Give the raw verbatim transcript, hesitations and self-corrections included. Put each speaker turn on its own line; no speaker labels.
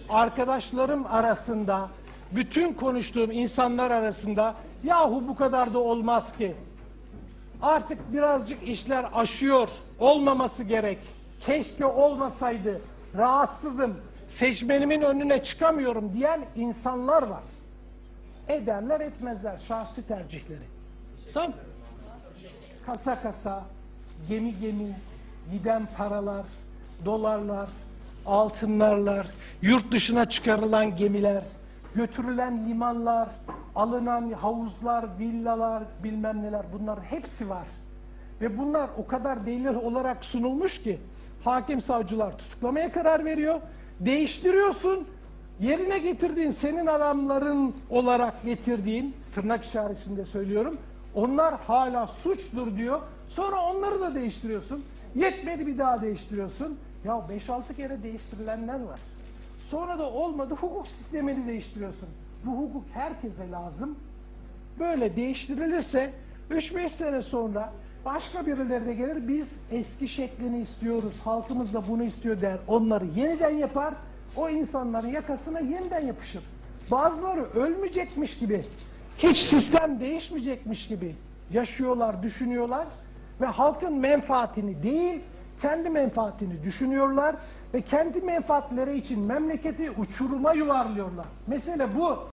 arkadaşlarım arasında, bütün konuştuğum insanlar arasında yahu bu kadar da olmaz ki. Artık birazcık işler aşıyor, olmaması gerek. Keşke olmasaydı, rahatsızım, seçmenimin önüne çıkamıyorum diyen insanlar var. Ederler etmezler, şahsi tercihleri. Tamam. Kasa kasa, gemi gemi, giden paralar, dolarlar, altınlarlar, yurt dışına çıkarılan gemiler, götürülen limanlar, alınan havuzlar, villalar, bilmem neler, bunların hepsi var. Ve bunlar o kadar delil olarak sunulmuş ki hakim savcılar tutuklamaya karar veriyor. Değiştiriyorsun, yerine getirdiğin, senin adamların olarak getirdiğin, tırnak içerisinde söylüyorum, onlar hala suçtur diyor. Sonra onları da değiştiriyorsun. Yetmedi, bir daha değiştiriyorsun. Ya beş altı kere değiştirilenler var. Sonra da olmadı, hukuk sistemini değiştiriyorsun. Bu hukuk herkese lazım. Böyle değiştirilirse üç beş sene sonra başka birileri de gelir, biz eski şeklini istiyoruz, halkımız da bunu istiyor der. Onları yeniden yapar, o insanların yakasına yeniden yapışır. Bazıları ölmeyecekmiş gibi, hiç sistem değişmeyecekmiş gibi yaşıyorlar, düşünüyorlar ve halkın menfaatini değil, kendi menfaatini düşünüyorlar ve kendi menfaatleri için memleketi uçuruma yuvarlıyorlar. Mesele bu.